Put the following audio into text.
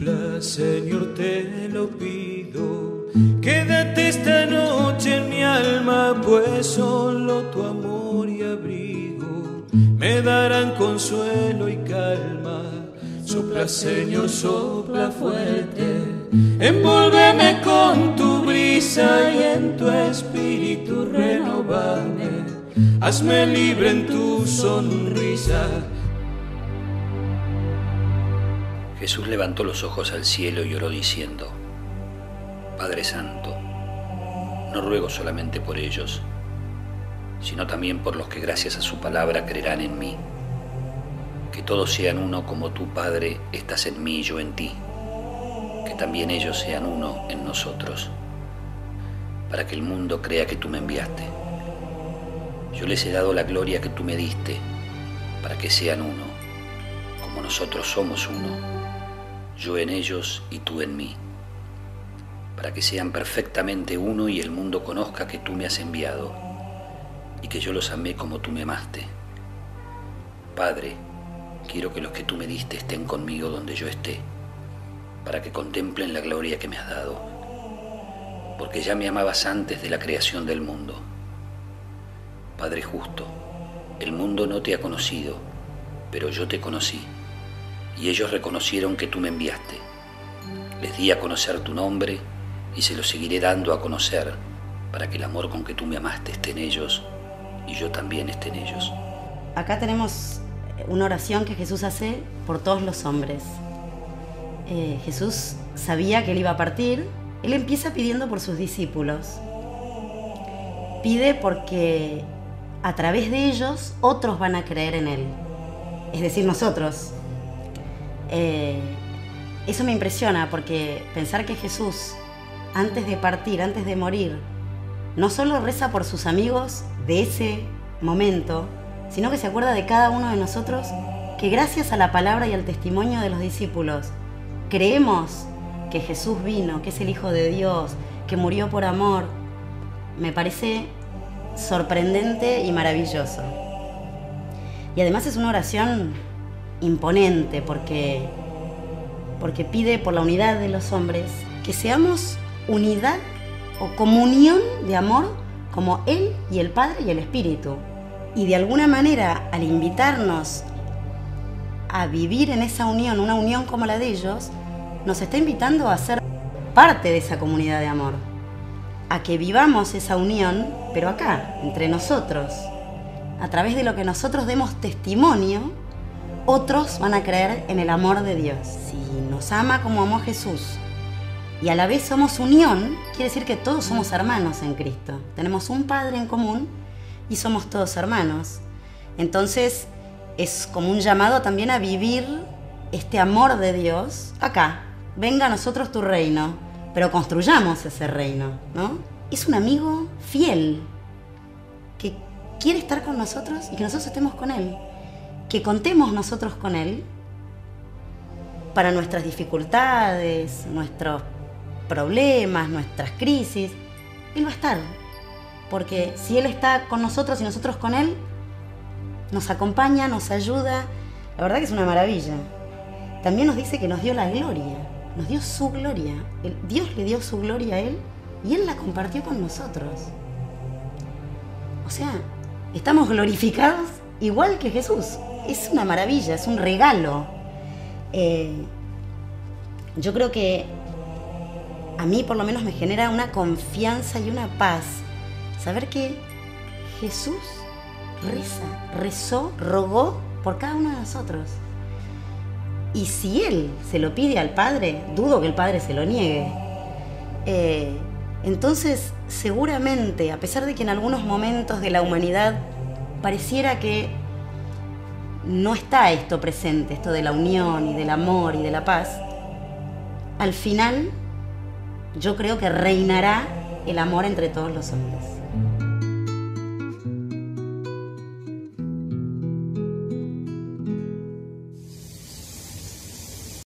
cumpla, Señor, te lo pido. Quédate esta noche en mi alma, pues solo tu amor y abrigo me darán consuelo y calma. Sopla, Señor, sopla fuerte, envuélveme con tu brisa y en tu espíritu renovame. Hazme libre en tu sonrisa. Jesús levantó los ojos al cielo y oró diciendo: Padre Santo, no ruego solamente por ellos, sino también por los que gracias a su palabra creerán en mí. Que todos sean uno como tú, Padre, estás en mí y yo en ti. Que también ellos sean uno en nosotros, para que el mundo crea que tú me enviaste. Yo les he dado la gloria que tú me diste, para que sean uno, como nosotros somos uno, yo en ellos y tú en mí, para que sean perfectamente uno y el mundo conozca que tú me has enviado y que yo los amé como tú me amaste. Padre, quiero que los que tú me diste estén conmigo donde yo esté, para que contemplen la gloria que me has dado, porque ya me amabas antes de la creación del mundo. Padre justo, el mundo no te ha conocido, pero yo te conocí, y ellos reconocieron que tú me enviaste. Les di a conocer tu nombre, y se lo seguiré dando a conocer, para que el amor con que tú me amaste esté en ellos, y yo también esté en ellos. Acá tenemos una oración que Jesús hace por todos los hombres. Jesús sabía que él iba a partir. Él empieza pidiendo por sus discípulos. Pide porque a través de ellos otros van a creer en él, es decir, nosotros. Eso me impresiona, porque pensar que Jesús, antes de partir, antes de morir, no solo reza por sus amigos de ese momento, sino que se acuerda de cada uno de nosotros, que gracias a la palabra y al testimonio de los discípulos creemos que Jesús vino, que es el Hijo de Dios, que murió por amor. Me parece sorprendente y maravilloso. Y además es una oración imponente, porque pide por la unidad de los hombres, que seamos unidad o comunión de amor como Él y el Padre y el Espíritu. Y de alguna manera, al invitarnos a vivir en esa unión, una unión como la de ellos, nos está invitando a ser parte de esa comunidad de amor, a que vivamos esa unión, pero acá, entre nosotros. A través de lo que nosotros demos testimonio, otros van a creer en el amor de Dios. Si nos ama como amó Jesús y a la vez somos unión, quiere decir que todos somos hermanos en Cristo. Tenemos un Padre en común y somos todos hermanos. Entonces es como un llamado también a vivir este amor de Dios acá. Venga a nosotros tu reino, pero construyamos ese reino, ¿no? Es un amigo fiel que quiere estar con nosotros y que nosotros estemos con Él. Que contemos nosotros con Él para nuestras dificultades, nuestros problemas, nuestras crisis. Él va a estar, porque si Él está con nosotros y nosotros con Él, nos acompaña, nos ayuda. La verdad que es una maravilla. También nos dice que nos dio la gloria, nos dio su gloria. Dios le dio su gloria a Él y Él la compartió con nosotros. O sea, estamos glorificados igual que Jesús. Es una maravilla, es un regalo. Yo creo que a mí por lo menos me genera una confianza y una paz saber que Jesús rezó, rogó por cada uno de nosotros. Y si Él se lo pide al Padre, dudo que el Padre se lo niegue. Entonces, seguramente, a pesar de que en algunos momentos de la humanidad pareciera que no está esto presente, esto de la unión y del amor y de la paz, al final yo creo que reinará el amor entre todos los hombres.